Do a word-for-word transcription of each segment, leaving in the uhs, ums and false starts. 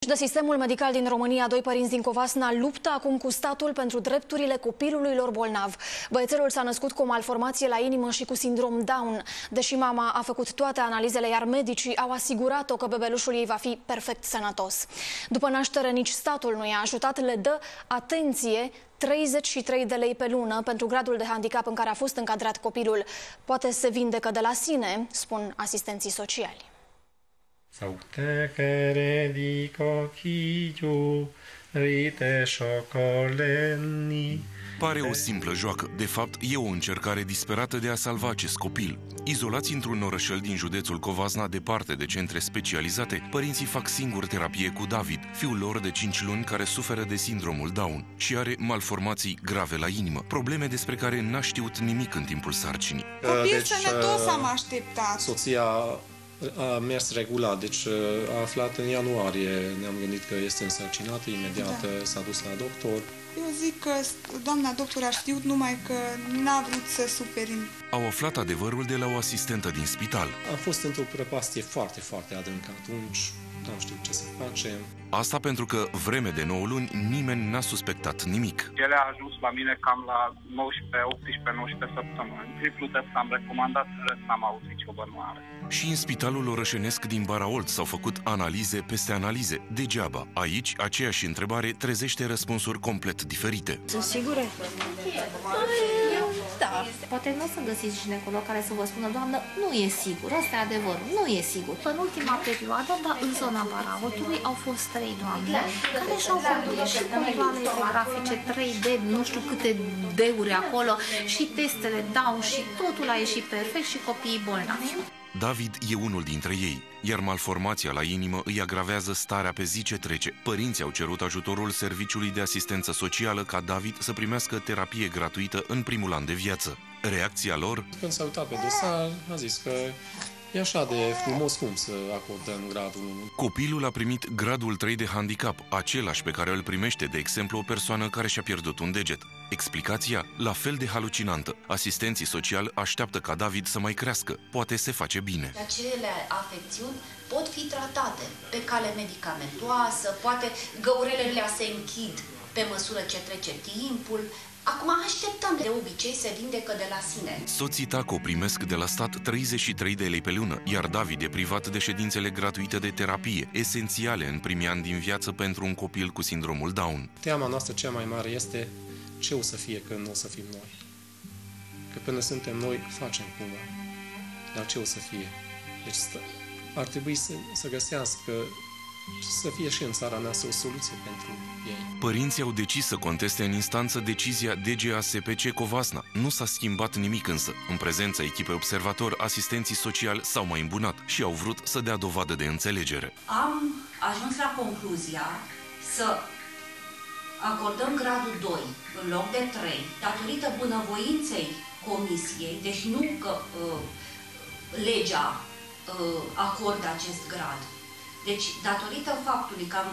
De sistemul medical din România, doi părinți din Covasna luptă acum cu statul pentru drepturile copilului lor bolnav. Băiețelul s-a născut cu o malformație la inimă și cu sindrom Down. Deși mama a făcut toate analizele, iar medicii au asigurat-o că bebelușul ei va fi perfect sănătos. După naștere, nici statul nu i-a ajutat, le dă, atenție, treizeci și trei de lei pe lună pentru gradul de handicap în care a fost încadrat copilul. Poate se vindecă de la sine, spun asistenții sociali. Sau te credi cochigiu, rite șocoleni. Pare o simplă joacă. De fapt, e o încercare disperată de a salva acest copil. Izolați într-un orășel din județul Covasna, departe de centre specializate, părinții fac singuri terapie cu David, fiul lor de cinci luni care suferă de sindromul Down și are malformații grave la inimă, probleme despre care n-a știut nimic în timpul sarcinii. Copil deci, sănătos am așteptat. Soția a mers regulat, deci a aflat în ianuarie, ne-am gândit că este însărcinată, imediat da. S-a dus la doctor. Eu zic că doamna doctor a știut, numai că n-a vrut să suferim. Au aflat adevărul de la o asistentă din spital. Am fost într-o prăpastie foarte, foarte adâncă atunci, n-am știut ce să facem. Asta pentru că vreme de nouă luni nimeni n-a suspectat nimic. Ele a ajuns la mine cam la nouăsprezece, optsprezece, nouăsprezece săptămâni. Triplu test am recomandat, n-am auzit nicio bănuare. Și în spitalul orășenesc din Baraolt s-au făcut analize peste analize, degeaba. Aici, aceeași întrebare trezește răspunsuri complet diferite. Sunt sigură? Da. Poate nu o să găsiți ginecolog care să vă spună, doamnă, nu e sigur, ăsta e adevărul, nu e sigur. În ultima perioadă, dar în zona Baraoltului au fost trei doamne care și-au făcut și controle ecografice trei D, nu știu câte D-uri acolo, și testele Down și totul a ieșit perfect și copiii bolnavi. David e unul dintre ei, iar malformația la inimă îi agravează starea pe zi ce trece. Părinții au cerut ajutorul Serviciului de Asistență Socială ca David să primească terapie gratuită în primul an de viață. Reacția lor? Când s-a uitat pe dosar, a zis că e așa de frumos cum să acordăm gradul unu. Copilul a primit gradul trei de handicap, același pe care îl primește, de exemplu, o persoană care și-a pierdut un deget. Explicația? La fel de halucinantă. Asistenții sociali așteaptă ca David să mai crească. Poate se face bine. Acele afecțiuni pot fi tratate pe cale medicamentoasă, poate găurelele se închid pe măsură ce trece timpul. Acum așteptăm, de obicei se vindecă de la sine. Soții Taco primesc de la stat treizeci și trei de lei pe lună, iar David e privat de ședințele gratuite de terapie, esențiale în primii ani din viață pentru un copil cu sindromul Down. Teama noastră cea mai mare este ce o să fie când nu o să fim noi. Că până suntem noi, facem cumva. Dar ce o să fie? Deci ar trebui să, să găsească, să fie și în țara noastră o soluție pentru ei. Părinții au decis să conteste în instanță decizia D G A S P C Covasna. Nu s-a schimbat nimic însă. În prezența echipei observator, asistenții sociali s-au mai îmbunat și au vrut să dea dovadă de înțelegere. Am ajuns la concluzia să acordăm gradul doi în loc de trei, datorită bunăvoinței comisiei, deci nu că uh, legea uh, acordă acest grad. Deci, datorită faptului că am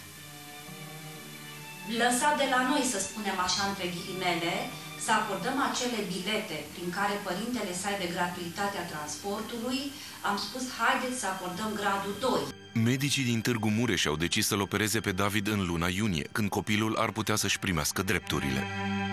lăsat de la noi, să spunem așa, între ghilimele, să acordăm acele bilete prin care părintele să aibă gratuitatea transportului, am spus, haideți să acordăm gradul doi. Medicii din Târgu Mureș au decis să-l opereze pe David în luna iunie, când copilul ar putea să-și primească drepturile.